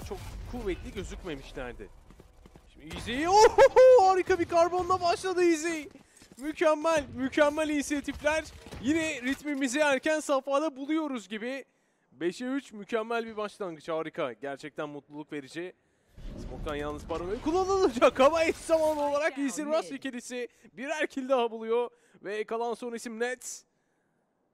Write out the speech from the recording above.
çok kuvvetli gözükmemişlerdi. Şimdi Easy, harika bir karbonla başladı Easy. Mükemmel inisiyatifler. Yine ritmimizi erken safhada buluyoruz gibi. 5'e 3 mükemmel bir başlangıç, harika. Gerçekten mutluluk verici. Smoke'tan yalnız paranoya kullanılacak ama eş zamanlı olarak Easy Rush ikilisi birer kill daha buluyor. Ve kalan son isim Nets.